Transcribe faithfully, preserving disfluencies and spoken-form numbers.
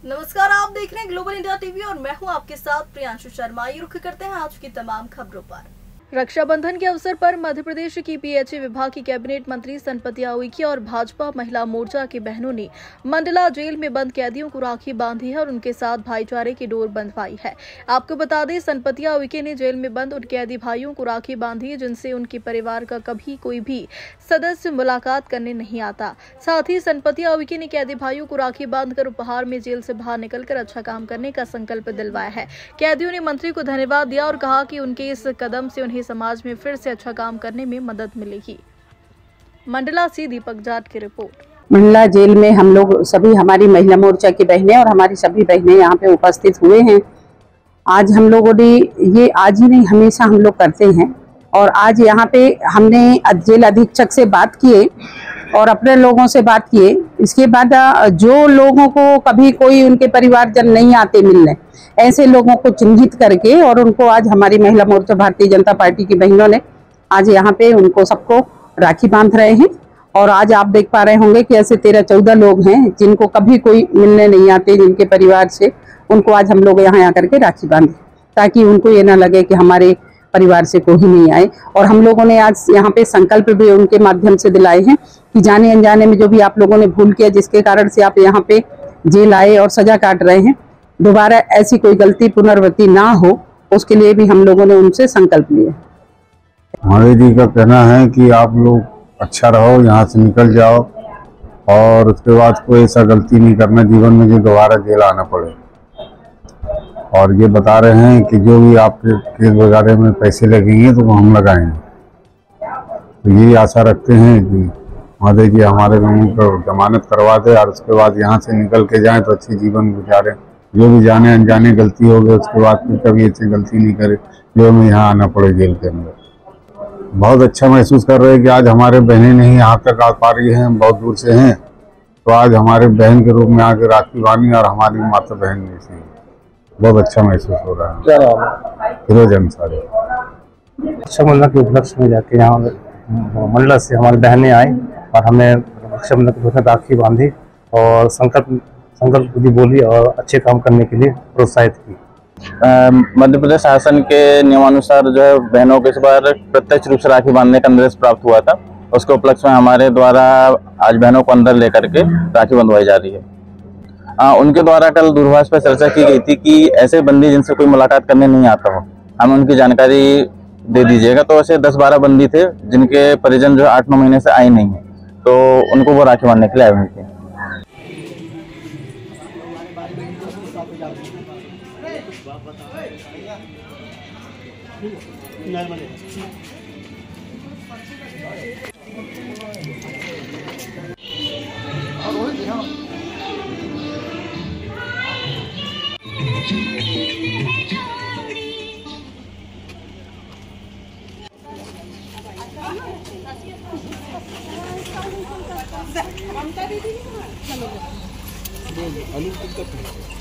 नमस्कार, आप देख रहे हैं ग्लोबल इंडिया टीवी और मैं हूं आपके साथ प्रियांशु शर्मा। ये रुख करते हैं आज की तमाम खबरों पर। रक्षाबंधन के अवसर पर मध्य प्रदेश की पीएचई विभाग की कैबिनेट मंत्री सनपतिया उइके और भाजपा महिला मोर्चा की बहनों ने मंडला जेल में बंद कैदियों को राखी बांधी है और उनके साथ भाईचारे की डोर बंधवाई है। आपको बता दें, सनपतिया उइके ने जेल में बंद उन कैदी भाइयों को राखी बांधी जिनसे उनके परिवार का कभी कोई भी सदस्य मुलाकात करने नहीं आता। साथ ही सनपतिया उइके ने कैदी भाइयों को राखी बांधकर उपहार में जेल से बाहर निकलकर अच्छा काम करने का संकल्प दिलवाया है। कैदियों ने मंत्री को धन्यवाद दिया और कहा कि उनके इस कदम से उन्हें समाज में फिर से अच्छा काम करने में मदद मिलेगी। मंडला से दीपक जाट की रिपोर्ट। मंडला जेल में हम लोग सभी, हमारी महिला मोर्चा की बहनें और हमारी सभी बहनें यहाँ पे उपस्थित हुए हैं। आज हम लोगों ने ये, आज ही नहीं हमेशा हम लोग करते हैं, और आज यहाँ पे हमने जेल अधीक्षक से बात किए और अपने लोगों से बात किए। इसके बाद जो लोगों को कभी कोई उनके परिवारजन नहीं आते मिलने, ऐसे लोगों को चिन्हित करके और उनको आज हमारी महिला मोर्चा भारतीय जनता पार्टी की बहनों ने आज यहाँ पे उनको सबको राखी बांध रहे हैं। और आज आप देख पा रहे होंगे कि ऐसे तेरह चौदह लोग हैं जिनको कभी कोई मिलने नहीं आते, जिनके परिवार से, उनको आज हम लोग यहाँ आकर के राखी बांधे ताकि उनको ये ना लगे कि हमारे परिवार से कोई नहीं आए। और हम लोगों ने आज यहाँ पे संकल्प भी उनके माध्यम से दिलाए हैं कि जाने अनजाने में जो भी आप लोगों ने भूल किया, जिसके कारण से आप यहाँ पे जेल आए और सजा काट रहे हैं, दोबारा ऐसी कोई गलती पुनरावृत्ति ना हो, उसके लिए भी हम लोगों ने उनसे संकल्प लिया। हमारे जी का कहना है कि आप लोग अच्छा रहो, यहाँ से निकल जाओ और उसके बाद कोई ऐसा गलती नहीं करना जीवन में जो दोबारा जेल आना पड़े। और ये बता रहे हैं कि जो भी आपके केस वगैरह में पैसे लगेंगे तो वो हम लगाएंगे। तो यही आशा रखते हैं कि माता जी हमारे लोगों को जमानत करवा दे और उसके बाद यहाँ से निकल के जाएं तो अच्छी जीवन गुजारें। जो भी जाने अनजाने गलती हो गई उसके बाद फिर कभी ऐसी गलती नहीं करे जो हमें यहाँ आना पड़े जेल के अंदर। बहुत अच्छा महसूस कर रहे हैं कि आज हमारे बहनें नहीं यहाँ तक आ पा रही हैं, बहुत दूर से हैं, तो आज हमारे बहन के रूप में आके राखी बांधी और हमारी माता बहन जैसी बहुत अच्छा महसूस हो रहा है। क्या फिरोज अंसारी। रक्षाबंधन के उपलक्ष्य में जाके यहाँ मंडला से हमारी बहनें आई और हमने रक्षाबंधन के राखी बांधी और संकल्प संकल्प विधि बोली और अच्छे काम करने के लिए प्रोत्साहित की। मध्य प्रदेश शासन के नियमानुसार जो है बहनों को इस बार प्रत्यक्ष रूप से राखी बांधने का निर्देश प्राप्त हुआ था। उसके उपलक्ष्य में हमारे द्वारा आज बहनों को अंदर लेकर के राखी बंधवाई जा रही है। आ, उनके द्वारा कल दूरभाष पर चर्चा की गई थी कि ऐसे बंदी जिनसे कोई मुलाकात करने नहीं आता हो, हम उनकी जानकारी दे दीजिएगा। तो ऐसे दस बारह बंदी थे जिनके परिजन जो आठ नौ महीने से आए नहीं है, तो उनको वो राखी बांधने के लिए आए हुए थे। ममता दीदी